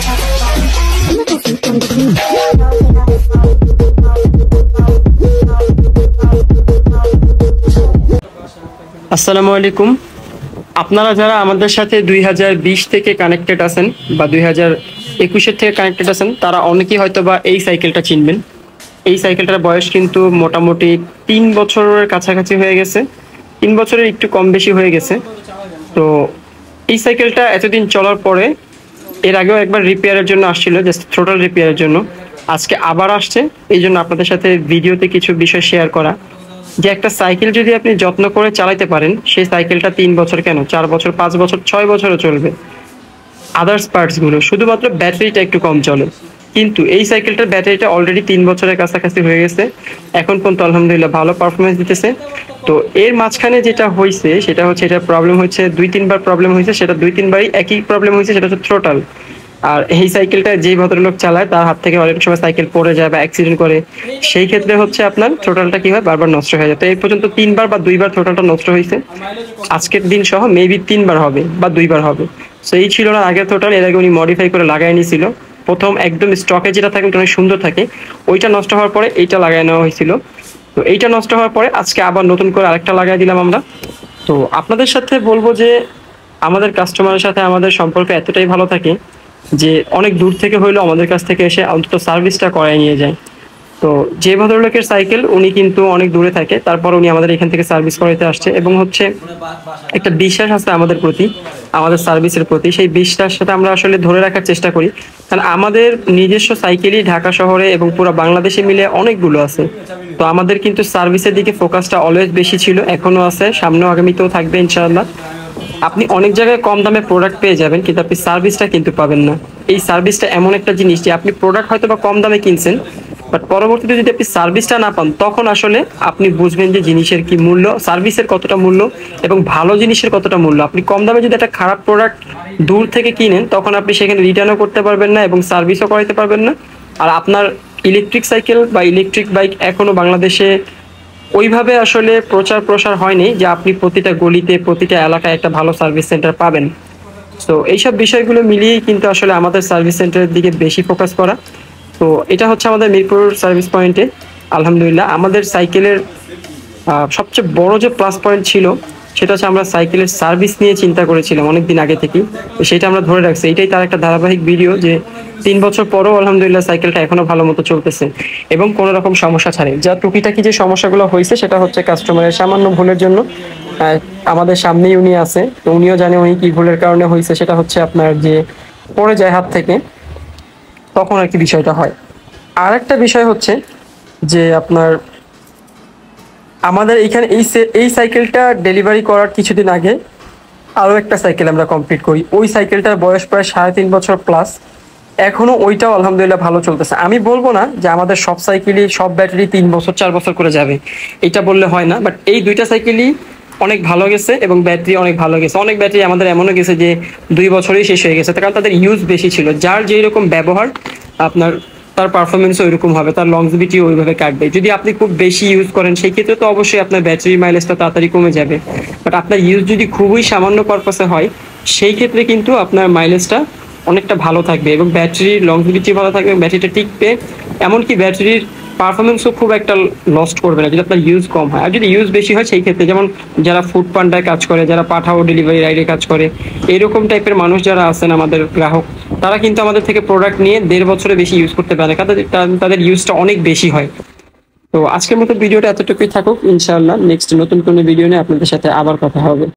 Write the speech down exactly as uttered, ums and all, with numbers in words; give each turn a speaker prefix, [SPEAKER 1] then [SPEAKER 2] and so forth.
[SPEAKER 1] আসসালামু আলাইকুম। আপনারা যারা আমাদের সাথে দুই হাজার বিশ থেকে কানেক্টেড আছেন বা দুই হাজার একুশের থেকে কানেক্টেড আছেন, তারা অনেকেই হয়তো বা এই সাইকেলটা চিনবেন। এই সাইকেলটার বয়স কিন্তু মোটামুটি তিন বছরের কাছাকাছি হয়ে গেছে, তিন বছরের একটু কম বেশি হয়ে গেছে। তো এই সাইকেলটা এতদিন চলার পরে এর আগেও একবার রিপেয়ারের জন্য আসছিল, জাস্ট থ্রোটল রিপেয়ারের জন্য। আজকে আবার আসছে, এই জন্য আপনাদের সাথে ভিডিওতে কিছু বিষয় শেয়ার করা, যে একটা সাইকেল যদি আপনি যত্ন করে চালাতে পারেন, সেই সাইকেলটা তিন বছর কেন চার বছর, পাঁচ বছর, ছয় বছরও চলবে। আদার্স পার্টসগুলো শুধুমাত্র ব্যাটারিটা একটু কম চলে, কিন্তু এই সাইকেলটার ব্যাটারিটা অলরেডি তিন বছরের কাছাকাছি হয়ে গেছে, এখন পর্যন্ত আলহামদুলিল্লাহ ভালো পারফরমেন্স দিতেছে। তো এর মাঝখানে যেটা হয়েছে সেটা হচ্ছে, এটা প্রবলেম হচ্ছে দুই তিনবার প্রবলেম হয়েছে, সেটা দুই তিনবারই একই প্রবলেম হয়েছে, সেটা হচ্ছে থ্রোটল। আর এই সাইকেলটা যেই ভদ্রলোক চালায় তার হাত থেকে অনেক সময় সাইকেল পড়ে যায় বা অ্যাক্সিডেন্ট করে, সেই ক্ষেত্রে হচ্ছে আপনার থ্রোটলটা কি হয়, বারবার নষ্ট হয়ে যায়। তো এই পর্যন্ত তিনবার বা দুইবার থ্রোটলটা নষ্ট হয়েছে, আজকের দিন সহ মেবি তিনবার হবে বা দুইবার হবে। তো এই ছিল না আগের থ্রোটল, এর আগে উনি মডিফাই করে লাগাই নিয়েছিল। প্রথম একদম স্টকে যেটা থাকে অনেক সুন্দর থাকে, ওইটা নষ্ট হওয়ার পরে এইটা লাগাই নেওয়া হয়েছিল। তো এইটা নষ্ট হওয়ার পরে আজকে আবার নতুন করে আরেকটা লাগাই দিলাম আমরা। তো আপনাদের সাথে বলবো যে আমাদের কাস্টমারের সাথে আমাদের সম্পর্ক এতটাই ভালো থাকে যে অনেক দূর থেকে হইলেও আমাদের কাছ থেকে এসে অন্তত সার্ভিসটা করায় নিয়ে যায়। তো যে ভদ্রলোকের সাইকেল, উনি কিন্তু অনেক দূরে থাকে, তারপর উনি আমাদের এখান থেকে সার্ভিস করাইতে আসছে, এবং হচ্ছে একটা বিশ্বাস আছে আমাদের প্রতি, আমাদের সার্ভিসের প্রতি। সেই বিশ্বাসটা আমরা আসলে ধরে রাখার চেষ্টা করি, কারণ আমাদের নিজস্ব সাইকেলই ঢাকা শহরে এবং পুরো বাংলাদেশে মিলে অনেকগুলো আছে। তো আমাদের কিন্তু সার্ভিসের দিকে ফোকাসটা অলওয়েজ বেশি ছিল, এখনো আছে, সামনেও আগামীতেও থাকবে ইনশাআল্লাহ। আপনি অনেক জায়গায় কম দামে প্রোডাক্ট পেয়ে যাবেন, কিন্তু আপনি সার্ভিসটা কিন্তু পাবেন না। এই সার্ভিসটা এমন একটা জিনিস যে আপনি প্রোডাক্ট হয়তো বা কম দামে কিনছেন, বাট পরবর্তীতে যদি আপনি সার্ভিসটা না পান, তখন আসলে আপনি বুঝবেন যে জিনিসের কি মূল্য, সার্ভিসের কতটা মূল্য এবং ভালো জিনিসের কতটা মূল্য। আপনি কম দামে যদি একটা খারাপ প্রোডাক্ট দূর থেকে কিনেন, তখন আপনি সেখানে রিটার্নও করতে পারবেন না এবং সার্ভিসও করাইতে পারবেন না। আর আপনার ইলেকট্রিক সাইকেল বা ইলেকট্রিক বাইক এখনো বাংলাদেশে ওইভাবে আসলে প্রচার প্রসার হয়নি যে আপনি প্রতিটা গলিতে প্রতিটা এলাকায় একটা ভালো সার্ভিস সেন্টার পাবেন। তো এইসব বিষয়গুলো মিলিয়েই কিন্তু আসলে আমাদের সার্ভিস সেন্টারের দিকে বেশি ফোকাস করা। তো এটা হচ্ছে আমাদের মিরপুর সার্ভিস পয়েন্টে। আলহামদুলিল্লাহ আমাদের সাইকেলের সবচেয়ে বড় যে প্লাস পয়েন্ট ছিল সেটা হচ্ছে আমরা সাইকেলের সার্ভিস নিয়ে চিন্তা করেছিলাম অনেকদিন আগে থেকে, তো সেটা আমরা ধরে রাখছি। এটাই তার একটা ধারাবাহিক ভিডিও যে তিন বছর পরও আলহামদুলিল্লাহ সাইকেলটা এখনো ভালো মতো চলতেছে এবং কোনো রকম সমস্যা ছাড়ে। যা টুকিটাকি যে সমস্যাগুলো হয়েছে সেটা হচ্ছে কাস্টমারের সামান্য ভুলের জন্য। আমাদের সামনেই উনি আছে, তো উনিও জানে উনি কি ভুলের কারণে হয়েছে, সেটা হচ্ছে আপনার যে পড়ে যায় হাত থেকে, তখন আর কি বিষয়টা হয়। আর একটা বিষয় হচ্ছে যে আপনার আমাদের এখানে এই এই সাইকেলটা ডেলিভারি করার কিছুদিন আগে আরও একটা সাইকেল আমরা কমপ্লিট করি। ওই সাইকেলটার বয়স প্রায় সাড়ে তিন বছর প্লাস, এখনো ওইটাও আলহামদুলিল্লাহ ভালো চলতেছে। আমি বলবো না যে আমাদের সব সাইকেলই সব ব্যাটারি তিন বছর চার বছর করে যাবে, এটা বললে হয় না, বাট এই দুইটা সাইকেলই অনেক ভালো গেছে এবং ব্যাটারি অনেক ভালো গেছে। অনেক ব্যাটারি আমাদের এমনও গেছে যে দুই বছরেই শেষ হয়ে গেছে, কারণ তাদের ইউজ বেশি ছিল। যার যেই রকম ব্যবহার আপনার তার পারফরমেন্সও ওইরকম হবে, তার লংজিভিটিও ওইভাবে কাটবে। যদি আপনি খুব বেশি ইউজ করেন সেই ক্ষেত্রে তো অবশ্যই আপনার ব্যাটারি মাইলেজটা তাড়াতাড়ি কমে যাবে, বাট আপনার ইউজ যদি খুবই সামান্য পারপাসে হয় সেই ক্ষেত্রে কিন্তু আপনার মাইলেজটা অনেকটা ভালো থাকবে এবং ব্যাটারির লংজিভিটি ভালো থাকবে, ব্যাটারিটা টিকবে, এমনকি ব্যাটারির পারফরমেন্সও খুব একটা লস্ট করবে না যদি আপনার ইউজ কম হয়। আর যদি ইউজ বেশি হয় সেই ক্ষেত্রে, যেমন যারা ফুড পান্ডায় কাজ করে, যারা পাঠাও ডেলিভারি রাইডে কাজ করে, এরকম টাইপের মানুষ যারা আছেন আমাদের গ্রাহক, তারা কিন্তু আমাদের থেকে প্রোডাক্ট নিয়ে দেড় বছরে বেশি ইউজ করতে পারে, কারণ তাদের ইউজটা অনেক বেশি হয়। তো আজকের মতো ভিডিওটা এতটুকুই থাকুক, ইনশাআল্লাহ নেক্সট নতুন কোনো ভিডিও নিয়ে আপনাদের সাথে আবার কথা হবে।